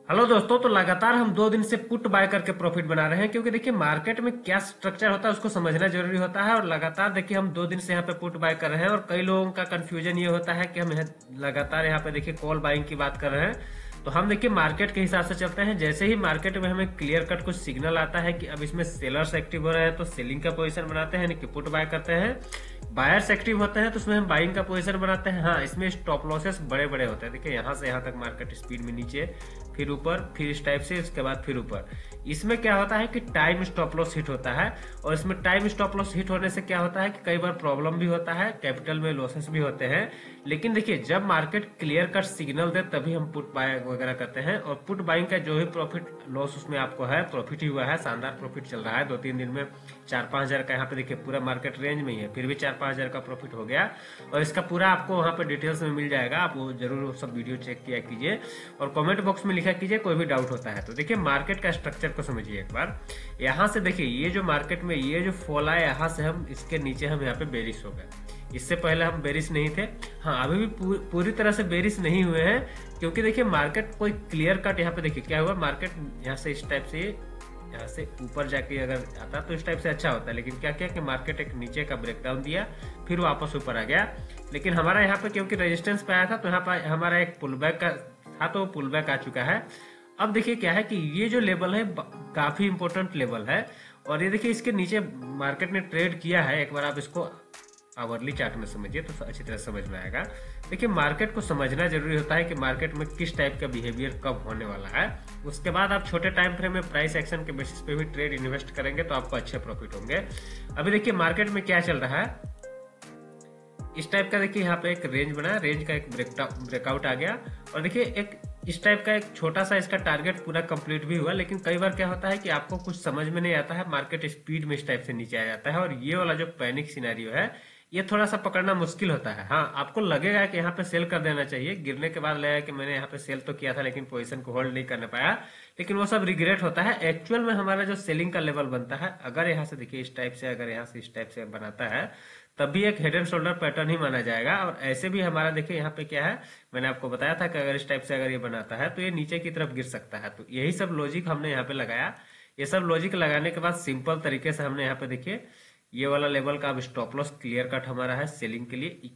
Hello दोस्तों, तो लगातार हम 2 दिन से पुट बाय करके प्रॉफिट बना रहे हैं क्योंकि देखिए मार्केट में क्या स्ट्रक्चर होता है उसको समझना जरूरी होता है। और लगातार देखिए हम 2 दिन से यहाँ पे पुट बाय कर रहे हैं और कई लोगों का कंफ्यूजन ये होता है कि हम लगातार यहाँ पे देखिए कॉल बाइंग की बात कर रहे हैं। तो हम देखिए मार्केट के हिसाब से चलते हैं। जैसे ही मार्केट में हमें क्लियर कट कुछ सिग्नल आता है कि अब इसमें सेलर्स एक्टिव हो रहे हैं तो सेलिंग का पोजीशन बनाते हैं, यानी कि पुट बाय करते हैं। बायर्स एक्टिव होते हैं तो उसमें हम बाइंग का पोजीशन बनाते हैं। हाँ, इसमें स्टॉप लॉसेस बड़े बड़े होते हैं। देखिए यहाँ से यहाँ तक मार्केट स्पीड में नीचे, फिर ऊपर, फिर इस टाइप से, उसके बाद फिर ऊपर। इसमें क्या होता है कि टाइम स्टॉप लॉस हिट होता है। और इसमें टाइम स्टॉप लॉस हिट होने से क्या होता है कि कई बार प्रॉब्लम भी होता है, कैपिटल में लॉसेस भी होते हैं। लेकिन देखिए जब मार्केट क्लियर कट सिग्नल दे तभी हम पुट बाय वगैरह करते हैं। और पुट बाइंग का जो भी प्रॉफिट लॉस उसमें आपको है, प्रॉफिट ही हुआ है। शानदार प्रॉफिट चल रहा है 2-3 दिन में 4-5 हजार का। यहाँ पे देखिए पूरा मार्केट रेंज में ही है, फिर भी 4-5 हजार का प्रॉफिट हो गया। और इसका पूरा आपको वहां पे डिटेल्स में मिल जाएगा, आप वो जरूर सब वीडियो चेक किया कीजिए और कमेंट बॉक्स में लिखा कीजिए कोई भी डाउट होता है तो। देखिए मार्केट का स्ट्रक्चर को समझिए एक बार। यहाँ से देखिए ये जो मार्केट में ये जो फॉल आया, यहाँ से हम इसके नीचे हम यहाँ पे बेरिश हो गए। इससे पहले हम बेरिश नहीं थे। हाँ, अभी भी पूरी तरह से बेरिश नहीं हुए हैं क्योंकि देखिए मार्केट कोई क्लियर कट, यहाँ पे देखिए क्या हुआ, मार्केट यहाँ से इस टाइप से यहाँ से ऊपर जाके अगर आता तो इस टाइप से अच्छा होता है। लेकिन क्या किया कि मार्केट एक नीचे का ब्रेकडाउन दिया, फिर वापस ऊपर आ गया। लेकिन हमारा यहाँ पे क्योंकि रेजिस्टेंस पे आया था तो यहाँ पर हमारा एक पुल बैक का था, तो पुल बैक आ चुका है। अब देखिए क्या है कि ये जो लेवल है काफी इंपॉर्टेंट लेवल है। और ये देखिए इसके नीचे मार्केट ने ट्रेड किया है। एक बार आप इसको आवरली चार्ट में समझिए तो अच्छी तरह समझ में आएगा। देखिए मार्केट को समझना जरूरी होता है कि मार्केट में किस टाइप का बिहेवियर कब होने वाला है। उसके बाद आप छोटे टाइम फ्रेम में प्राइस एक्शन के बेसिस पे भी ट्रेड इन्वेस्ट करेंगे तो आपको अच्छे प्रॉफिट होंगे। अभी देखिए मार्केट में क्या चल रहा है, इस टाइप का देखिए यहाँ पे एक रेंज बना, रेंज का एक ब्रेकआउट आ गया। और देखिए एक इस टाइप का एक छोटा सा इसका टारगेट पूरा कंप्लीट भी हुआ। लेकिन कई बार क्या होता है कि आपको कुछ समझ में नहीं आता है, मार्केट स्पीड में इस टाइप से नीचे आ जाता है। और ये वाला जो पैनिक सिनेरियो है ये थोड़ा सा पकड़ना मुश्किल होता है। हाँ, आपको लगेगा कि यहाँ पे सेल कर देना चाहिए, गिरने के बाद लगेगा कि मैंने यहाँ पे सेल तो किया था लेकिन पोजीशन को होल्ड नहीं करने पाया। लेकिन वो सब रिग्रेट होता है। एक्चुअल में हमारा जो सेलिंग का लेवल बनता है, अगर यहाँ से देखिए इस टाइप से, अगर यहाँ से इस टाइप से बनाता है तब भी एक हेड एंड शोल्डर पैटर्न ही माना जाएगा। और ऐसे भी हमारा देखिए यहाँ पे क्या है, मैंने आपको बताया था कि अगर इस टाइप से अगर ये बनाता है तो ये नीचे की तरफ गिर सकता है। तो यही सब लॉजिक हमने यहाँ पे लगाया। ये सब लॉजिक लगाने के बाद सिंपल तरीके से हमने यहाँ पे देखिए ये वाला लेवल का अब स्टॉप लॉस क्लियर कट हमारा है सेलिंग के लिए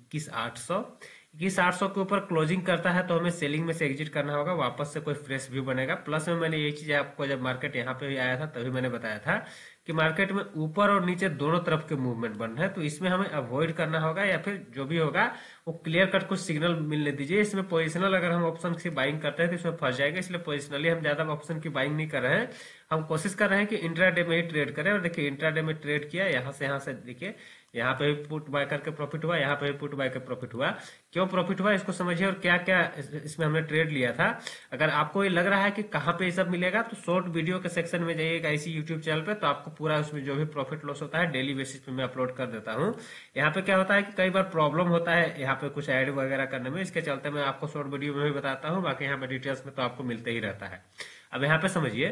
21,800 के ऊपर क्लोजिंग करता है तो हमें सेलिंग में से एग्जिट करना होगा, वापस से कोई फ्रेश व्यू बनेगा। प्लस में मैंने ये चीज आपको जब मार्केट यहाँ पे आया था तभी मैंने बताया था कि मार्केट में ऊपर और नीचे दोनों तरफ के मूवमेंट बन रहे हैं, तो इसमें हमें अवॉइड करना होगा या फिर जो भी होगा वो क्लियर कट कुछ सिग्नल मिलने दीजिए। इसमें पोजिशनल अगर हम ऑप्शन की बाइंग करते हैं तो इसमें फंस जाएगा, इसलिए पोजिशनली हम ज्यादा ऑप्शन की बाइंग नहीं कर रहे हैं। हम कोशिश कर रहे हैं कि इंट्राडे में ही ट्रेड करें। और देखिए इंट्राडे में ट्रेड किया, यहाँ से देखिए यहाँ पे भी पुट बाय करके प्रॉफिट हुआ, यहाँ पे भी पुट बाय के प्रॉफिट हुआ। क्यों प्रॉफिट हुआ इसको समझिए और क्या क्या इसमें हमने ट्रेड लिया था। अगर आपको ये लग रहा है कि कहाँ पे ये सब मिलेगा तो शॉर्ट वीडियो के सेक्शन में जाइएगा इसी यूट्यूब चैनल पे, तो आपको पूरा उसमें जो भी प्रॉफिट लॉस होता है डेली बेसिस पे मैं अपलोड कर देता हूँ। यहाँ पे क्या होता है कि कई बार प्रॉब्लम होता है यहाँ पे कुछ ऐड वगैरह करने में, इसके चलते मैं आपको शॉर्ट वीडियो में भी बताता हूँ, बाकी यहाँ पे डिटेल्स में तो आपको मिलते ही रहता है। अब यहाँ पे समझिए,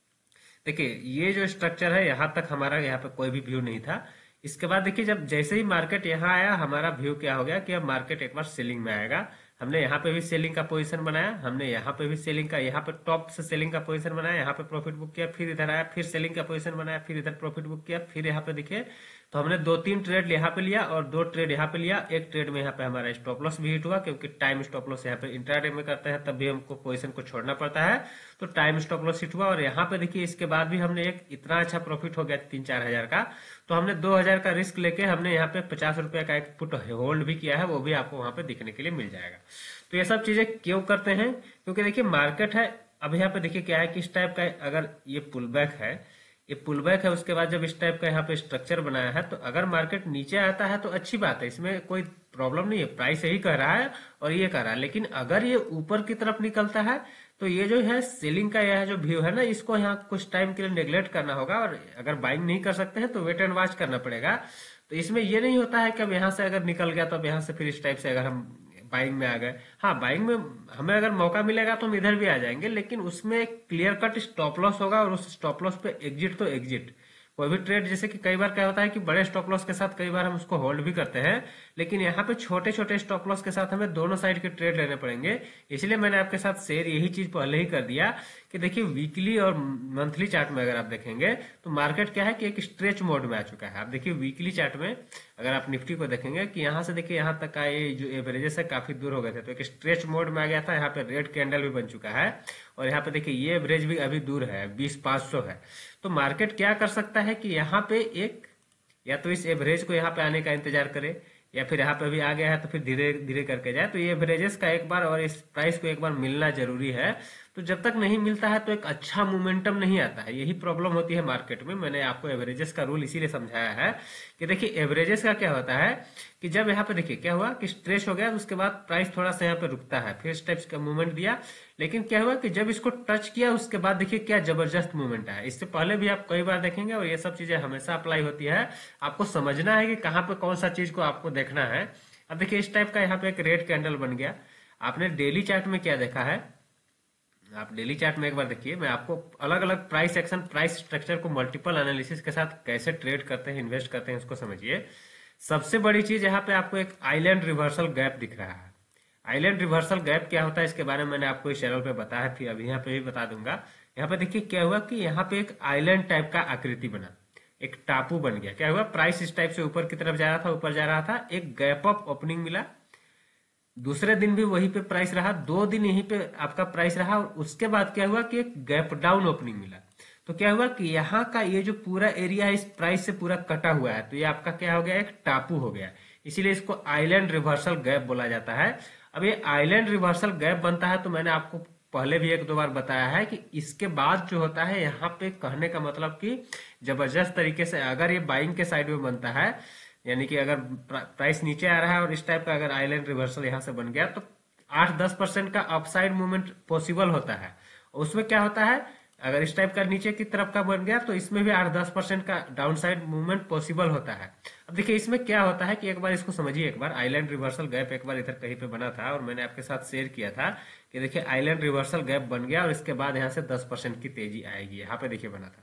देखिए ये जो स्ट्रक्चर है यहाँ तक हमारा यहाँ पे कोई भी व्यू नहीं था। इसके बाद देखिए जब जैसे ही मार्केट यहाँ आया हमारा व्यू क्या हो गया कि अब मार्केट एक बार सेलिंग में आएगा। हमने यहाँ पे भी सेलिंग का पोजीशन बनाया, हमने यहाँ पे भी सेलिंग का, यहाँ पे टॉप से सेलिंग का पोजीशन बनाया, यहाँ पे प्रॉफिट बुक किया, फिर इधर आया, फिर सेलिंग का पोजीशन बनाया, फिर इधर प्रॉफिट बुक किया, फिर यहाँ पे देखिए तो हमने 2-3 ट्रेड यहाँ पे लिया और 2 ट्रेड यहाँ पे लिया। एक ट्रेड में यहाँ पे हमारा स्टॉप लॉस भी हिट हुआ क्योंकि टाइम स्टॉप लॉस यहाँ पे इंट्राडे में करते हैं तब भी हमको पोजीशन को छोड़ना पड़ता है, तो टाइम स्टॉप लॉस हिट हुआ। और यहाँ पे देखिए इसके बाद भी हमने एक इतना अच्छा प्रॉफिट हो गया 3-4 हजार का, तो हमने 2 हजार का रिस्क लेके हमने यहाँ पे 50 रुपए का एक पुट होल्ड भी किया है, वो भी आपको वहां पे दिखने के लिए मिल जाएगा। तो ये सब चीजें क्यों करते हैं, क्योंकि देखिए मार्केट है। अब यहाँ पे देखिए क्या है कि इस टाइप का अगर ये पुल बैक है, ये पुल बैक है, उसके बाद जब इस टाइप का यहाँ पे स्ट्रक्चर बनाया है तो अगर मार्केट नीचे आता है तो अच्छी बात है, इसमें कोई प्रॉब्लम नहीं है, प्राइस यही कह रहा है और ये कह रहा है। लेकिन अगर ये ऊपर की तरफ निकलता है तो ये जो है सेलिंग का यह जो व्यू है ना, इसको यहाँ कुछ टाइम के लिए नेग्लेक्ट करना होगा। और अगर बाइंग नहीं कर सकते हैं तो वेट एंड वॉच करना पड़ेगा। तो इसमें ये नहीं होता है कि अब यहाँ से अगर निकल गया तो अब यहाँ से फिर इस टाइप से अगर हम बाइंग में आ गए, हाँ बाइंग में हमें अगर मौका मिलेगा तो हम इधर भी आ जाएंगे, लेकिन उसमें क्लियर कट स्टॉप लॉस होगा और उस स्टॉप लॉस पे एग्जिट तो एग्जिट, कोई भी ट्रेड, जैसे कि कई बार क्या होता है कि बड़े स्टॉप लॉस के साथ कई बार हम उसको होल्ड भी करते हैं, लेकिन यहाँ पे छोटे छोटे स्टॉप लॉस के साथ हमें दोनों साइड के ट्रेड लेने पड़ेंगे। इसलिए मैंने आपके साथ शेयर यही चीज पहले ही कर दिया कि देखिए वीकली और मंथली चार्ट में अगर आप देखेंगे तो मार्केट क्या है कि एक स्ट्रेच मोड में आ चुका है। आप देखिए वीकली चार्ट में अगर आप निफ्टी को देखेंगे कि यहाँ से देखिए यहाँ तक का ये जो एवरेजेस है काफी दूर हो गए थे, तो एक स्ट्रेच मोड में आ गया था। यहाँ पे रेड कैंडल भी बन चुका है और यहाँ पे देखिए ये एवरेज भी अभी दूर है, 20,500 है। तो मार्केट क्या कर सकता है कि यहाँ पे एक या तो इस एवरेज को यहाँ पे आने का इंतजार करे, या फिर यहाँ पे भी आ गया है तो फिर धीरे धीरे करके जाए। तो ये एवरेजेस का एक बार और इस प्राइस को एक बार मिलना जरूरी है। तो जब तक नहीं मिलता है तो एक अच्छा मोमेंटम नहीं आता है, यही प्रॉब्लम होती है मार्केट में। मैंने आपको एवरेजेस का रूल इसीलिए समझाया है कि देखिए एवरेजेस का क्या होता है कि जब यहाँ पे देखिए क्या हुआ कि स्ट्रेच हो गया, तो उसके बाद प्राइस थोड़ा सा यहाँ पे रुकता है, फिर स्टेप्स का मूवमेंट दिया, लेकिन क्या हुआ कि जब इसको टच किया उसके बाद देखिए क्या जबरदस्त मूवमेंट है। इससे पहले भी आप कई बार देखेंगे और ये सब चीजें हमेशा अप्लाई होती है। आपको समझना है कि कहाँ पे कौन सा चीज को आपको देखना है। अब देखिए इस टाइप का यहाँ पे एक रेड कैंडल बन गया। आपने डेली चार्ट में क्या देखा है, आप डेली चार्ट में एक बार देखिए, मैं आपको अलग अलग प्राइस एक्शन प्राइस स्ट्रक्चर को मल्टीपल एनालिसिस के साथ कैसे ट्रेड करते हैं, इन्वेस्ट करते हैं, उसको समझिए। सबसे बड़ी चीज यहाँ पे आपको एक आइलैंड रिवर्सल गैप दिख रहा है। आइलैंड रिवर्सल गैप क्या होता है इसके बारे में मैंने आपको इस चैनल पे बताया, फिर अभी यहाँ पे भी बता दूंगा। यहाँ पे देखिए क्या हुआ कि यहाँ पे एक आइलैंड टाइप का आकृति बना, एक टापू बन गया। क्या हुआ, प्राइस इस टाइप से ऊपर की तरफ जा रहा था, ऊपर जा रहा था, एक गैप अप ओपनिंग मिला, दूसरे दिन भी वहीं पे प्राइस रहा, 2 दिन यहीं पे आपका प्राइस रहा, और उसके बाद क्या हुआ कि एक गैप डाउन ओपनिंग मिला। तो क्या हुआ कि यहाँ का ये जो पूरा एरिया है इस प्राइस से पूरा कटा हुआ है, तो ये आपका क्या हो गया, एक टापू हो गया। इसीलिए इसको आइलैंड रिवर्सल गैप बोला जाता है। अब ये आइलैंड रिवर्सल गैप बनता है तो मैंने आपको पहले भी 1-2 बार बताया है कि इसके बाद जो होता है यहाँ पे कहने का मतलब कि जबरदस्त तरीके से अगर ये बाइंग के साइड में बनता है, यानी कि अगर प्राइस नीचे आ रहा है और इस टाइप का अगर आइलैंड रिवर्सल यहाँ से बन गया, तो 8-10% का अपसाइड मूवमेंट पॉसिबल होता है। उसमें क्या होता है, अगर इस टाइप का नीचे की तरफ का बन गया तो इसमें भी 8-10% का डाउन साइड मूवमेंट पॉसिबल होता है। अब देखिए इसमें क्या होता है कि एक बार इसको समझिए, एक बार आइलैंड रिवर्सल गैप एक बार इधर कहीं पे बना था और मैंने आपके साथ शेयर किया था कि देखिए आइलैंड रिवर्सल गैप बन गया और इसके बाद यहाँ से 10% की तेजी आएगी। यहाँ पे देखिए बना था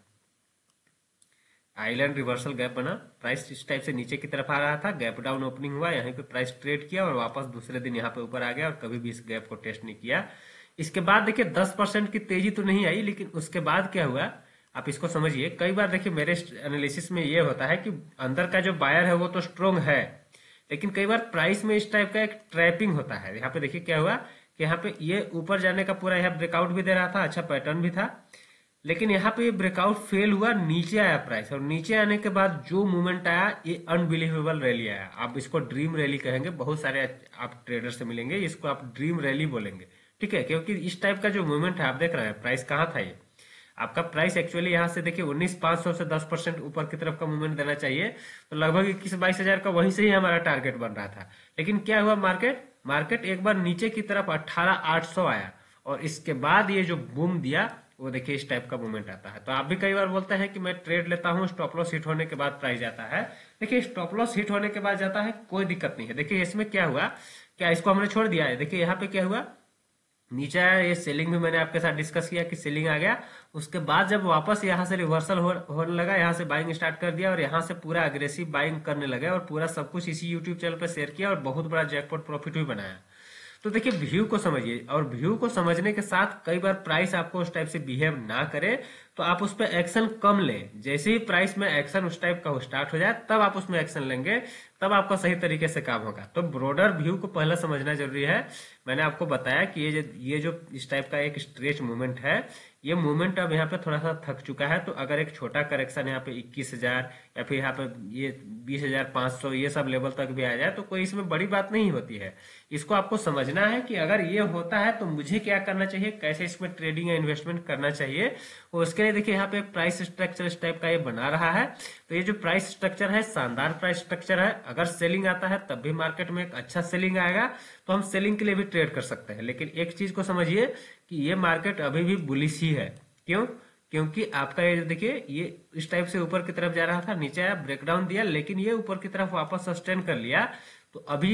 आइलैंड रिवर्सल गैप बना, प्राइस इस टाइप से नीचे की तरफ आ रहा था, गैप डाउन ओपनिंग हुआ, यहाँ पे प्राइस ट्रेड किया और वापस दूसरे दिन यहाँ पे ऊपर आ गया और कभी भी इस गैप को टेस्ट नहीं किया। इसके बाद देखिए 10% की तेजी तो नहीं आई, लेकिन उसके बाद क्या हुआ आप इसको समझिए। कई बार देखिए मेरे एनालिसिस में ये होता है कि अंदर का जो बायर है वो तो स्ट्रोंग है, लेकिन कई बार प्राइस में इस टाइप का एक ट्रैपिंग होता है। यहाँ पे देखिए क्या हुआ कि यहाँ पे ये ऊपर जाने का पूरा यहाँ ब्रेकआउट भी दे रहा था, अच्छा पैटर्न भी था, लेकिन यहाँ पे ये ब्रेकआउट फेल हुआ, नीचे आया प्राइस, और नीचे आने के बाद जो मूवमेंट आया ये अनबिलीवेबल रैली आया। आप इसको ड्रीम रैली कहेंगे, बहुत सारे आप ट्रेडर से मिलेंगे, इसको आप ड्रीम रैली बोलेंगे, ठीक है, क्योंकि इस टाइप का जो मूवमेंट है आप देख रहे हैं, प्राइस कहाँ था, ये आपका प्राइस एक्चुअली यहाँ से देखिए 19,500 से 10% ऊपर की तरफ का मूवमेंट देना चाहिए, तो लगभग 21-22 हजार का वहीं से ही हमारा टारगेट बन रहा था। लेकिन क्या हुआ, मार्केट एक बार नीचे की तरफ 18,800 आया और इसके बाद ये जो बूम दिया वो देखिए इस टाइप का मूवमेंट आता है। तो आप भी कई बार बोलते हैं कि मैं ट्रेड लेता हूं, स्टॉप लॉस हिट होने के बाद प्राइस जाता है। देखिए स्टॉप लॉस हिट होने के बाद जाता है, कोई दिक्कत नहीं है। देखिए इसमें क्या हुआ, क्या इसको हमने छोड़ दिया है, देखिए यहाँ पे क्या हुआ, नीचे आया, ये सेलिंग भी मैंने आपके साथ डिस्कस किया कि सेलिंग आ गया। उसके बाद जब वापस यहाँ से रिवर्सल होने लगा, यहाँ से बाइंग स्टार्ट कर दिया और यहाँ से पूरा अग्रेसिव बाइंग करने लगे और पूरा सब कुछ इसी यूट्यूब चैनल पर शेयर किया और बहुत बड़ा जैकपॉट प्रॉफिट भी बनाया। तो देखिए व्यू को समझिए, और व्यू को समझने के साथ कई बार प्राइस आपको उस टाइप से बिहेव ना करे तो आप उस पर एक्शन कम लें। जैसे ही प्राइस में एक्शन उस टाइप का स्टार्ट हो जाए तब आप उसमें एक्शन लेंगे, तब आपका सही तरीके से काम होगा। तो ब्रॉडर व्यू को पहले समझना जरूरी है। मैंने आपको बताया कि ये जो इस टाइप का एक स्ट्रेच मूवमेंट है, ये मूवमेंट अब यहाँ पे थोड़ा सा थक चुका है, तो अगर एक छोटा करेक्शन यहाँ पे 21,000 या फिर यहाँ पे ये 20,500 ये सब लेवल तक भी आ जाए तो कोई इसमें बड़ी बात नहीं होती है। इसको आपको समझना है कि अगर ये होता है तो मुझे क्या करना चाहिए, कैसे इसमें ट्रेडिंग या इन्वेस्टमेंट करना चाहिए। और उसके लिए देखिए यहाँ पे प्राइस स्ट्रक्चर इस टाइप का ये बना रहा है। तो ये जो प्राइस स्ट्रक्चर है शानदार प्राइस स्ट्रक्चर है, अगर सेलिंग आता है तब भी मार्केट में एक अच्छा सेलिंग आएगा तो हम सेलिंग के लिए भी ट्रेड कर सकते हैं। लेकिन एक चीज को समझिए कि ये मार्केट अभी भी बुलिश ही है। क्यों? क्योंकि आपका ये देखिए ये इस टाइप से ऊपर की तरफ जा रहा था, नीचे आया, ब्रेकडाउन दिया, लेकिन ये ऊपर की तरफ वापस सस्टेन कर लिया। तो अभी ये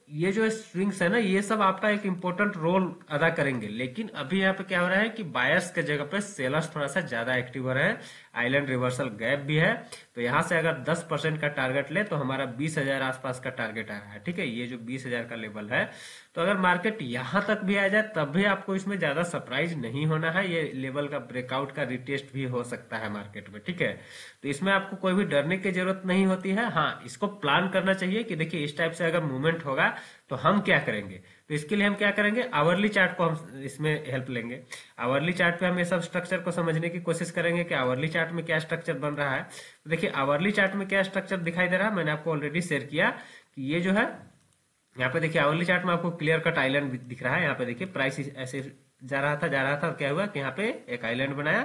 ये जो स्विंग्स है ना, ये सब आपका एक इम्पोर्टेंट रोल अदा करेंगे। लेकिन अभी यहाँ पे क्या हो रहा है कि बायर्स के जगह पे सेलर्स थोड़ा सा ज्यादा एक्टिव हो रहे हैं। आइलैंड रिवर्सल गैप भी है, तो यहाँ से अगर 10% का टारगेट ले तो हमारा 20,000 आसपास का टारगेट आ रहा है। ठीक है, ये जो 20,000 का लेवल है, तो अगर मार्केट यहाँ तक भी आ जाए तब भी आपको इसमें ज्यादा सरप्राइज नहीं होना है। ये लेवल का ब्रेकआउट का रिटेस्ट भी हो सकता है मार्केट में। ठीक है, तो इसमें आपको कोई भी डरने की जरूरत नहीं होती है। हाँ, इसको प्लान करना चाहिए कि देखिए इस टाइप से अगर मूवमेंट होगा तो हम क्या करेंगे। तो इसके लिए हम क्या करेंगे, आवरली चार्ट को हम इसमें हेल्प लेंगे। आवरली चार्ट पे हम ये सब स्ट्रक्चर को समझने की कोशिश करेंगे कि आवरली चार्ट में क्या स्ट्रक्चर बन रहा है। तो देखिए आवरली चार्ट में क्या स्ट्रक्चर दिखाई दे रहा है, मैंने आपको ऑलरेडी शेयर किया कि ये जो है, यहाँ पे देखिए आवरली चार्ट में आपको क्लियर कट आइलैंड दिख रहा है। यहाँ पे देखिए प्राइस ऐसे जा रहा था, क्या हुआ कि यहाँ पे एक आइलैंड बनाया,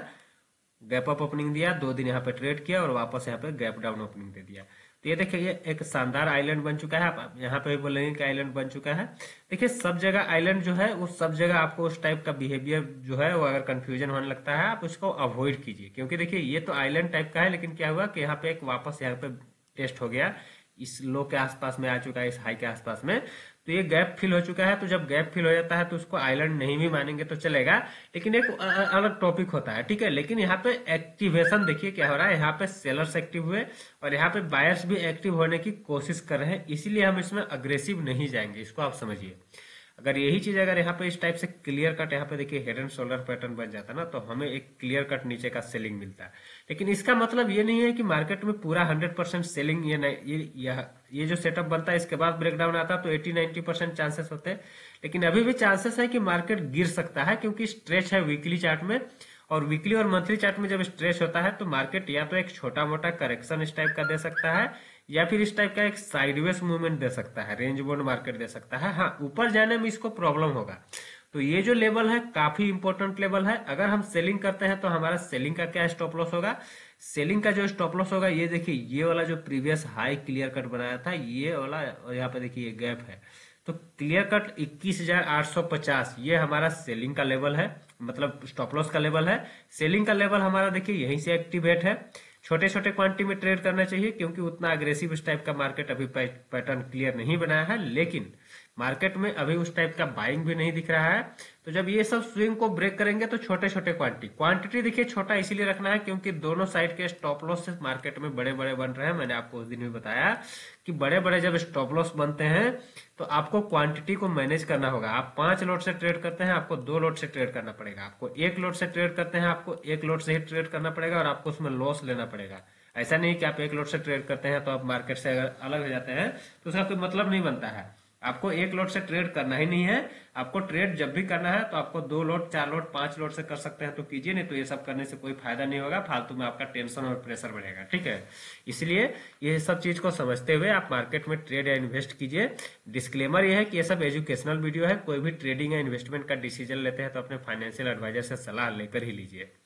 गैप अप ओपनिंग दिया, 2 दिन यहाँ पे ट्रेड किया और वापस यहाँ पे गैप डाउन ओपनिंग दे दिया। तो ये देखिए ये एक शानदार आइलैंड बन चुका है। आप यहाँ पे भी बोलेंगे कि आइलैंड बन चुका है। देखिए सब जगह आइलैंड जो है वो सब जगह आपको उस टाइप का बिहेवियर जो है वो अगर कंफ्यूजन होने लगता है आप उसको अवॉइड कीजिए, क्योंकि देखिए ये तो आइलैंड टाइप का है, लेकिन क्या हुआ कि यहाँ पे एक वापस यहाँ पे टेस्ट हो गया, इस लो के आसपास में आ चुका है, इस हाई के आसपास में। तो ये गैप फिल हो चुका है। तो जब गैप फिल हो जाता है तो उसको आइलैंड नहीं भी मानेंगे तो चलेगा, लेकिन एक अलग टॉपिक होता है। ठीक है, लेकिन यहाँ पे एक्टिवेशन देखिए क्या हो रहा है, यहाँ पे सेलर्स एक्टिव हुए और यहाँ पे बायर्स भी एक्टिव होने की कोशिश कर रहे हैं, इसीलिए हम इसमें अग्रेसिव नहीं जाएंगे, इसको आप समझिए। अगर यही चीज अगर यहाँ पे इस टाइप से क्लियर कट यहाँ पे देखिए हेड एंड शोल्डर पैटर्न बन जाता ना, तो हमें एक क्लियर कट नीचे का सेलिंग मिलता है। लेकिन इसका मतलब ये नहीं है कि मार्केट में पूरा 100% सेलिंग, ये नहीं, ये जो सेटअप बनता है इसके बाद ब्रेकडाउन आता है तो 80-90% चांसेस होते हैं। लेकिन अभी भी चांसेस है कि मार्केट गिर सकता है, क्योंकि स्ट्रेच है वीकली चार्ट में, और वीकली और मंथली चार्ट में जब स्ट्रेच होता है तो मार्केट या तो एक छोटा मोटा करेक्शन इस टाइप का दे सकता है, या फिर इस टाइप का एक साइडवेज मूवमेंट दे सकता है, रेंज बाउंड मार्केट दे सकता है। हाँ, ऊपर जाने में इसको प्रॉब्लम होगा। तो ये जो लेवल है काफी इंपॉर्टेंट लेवल है। अगर हम सेलिंग करते हैं तो हमारा सेलिंग का क्या स्टॉप लॉस होगा, सेलिंग का जो स्टॉप लॉस होगा ये देखिए, ये वाला जो प्रीवियस हाई क्लियर कट बनाया था ये वाला, और यहाँ पे देखिए ये गैप है, तो क्लियर कट 21,850 ये हमारा सेलिंग का लेवल है, मतलब स्टॉप लॉस का लेवल है। सेलिंग का लेवल हमारा देखिए यहीं से एक्टिवेट है। छोटे छोटे क्वांटिटी में ट्रेड करना चाहिए, क्योंकि उतना अग्रेसिव इस टाइप का मार्केट अभी पैटर्न क्लियर नहीं बनाया है, लेकिन मार्केट में अभी उस टाइप का बाइंग भी नहीं दिख रहा है। तो जब ये सब स्विंग को ब्रेक करेंगे तो छोटे छोटे क्वांटिटी देखिए छोटा इसीलिए रखना है क्योंकि दोनों साइड के स्टॉप लॉस से मार्केट में बड़े बड़े बन रहे हैं। मैंने आपको उस दिन भी बताया कि बड़े बड़े जब स्टॉप लॉस बनते हैं तो आपको क्वांटिटी को मैनेज करना होगा। आप 5 लोट से ट्रेड करते हैं, आपको 2 लोट से ट्रेड करना पड़ेगा। आपको 1 लोट से ट्रेड करते हैं, आपको 1 लोट से ही ट्रेड करना पड़ेगा और आपको उसमें लॉस लेना पड़ेगा। ऐसा नहीं कि आप 1 लोट से ट्रेड करते हैं तो आप मार्केट से अगर अलग हो जाते हैं तो उसका कोई मतलब नहीं बनता है। आपको 1 लोट से ट्रेड करना ही नहीं है। आपको ट्रेड जब भी करना है तो आपको 2 लोट, 4 लोट, 5 लोट से कर सकते हैं तो कीजिए, नहीं तो ये सब करने से कोई फायदा नहीं होगा, फालतू में आपका टेंशन और प्रेशर बढ़ेगा। ठीक है, इसलिए ये सब चीज को समझते हुए आप मार्केट में ट्रेड या इन्वेस्ट कीजिए। डिस्क्लेमर ये है कि ये सब एजुकेशनल वीडियो है, कोई भी ट्रेडिंग या इन्वेस्टमेंट का डिसीजन लेते हैं तो अपने फाइनेंशियल एडवाइजर से सलाह लेकर ही लीजिए।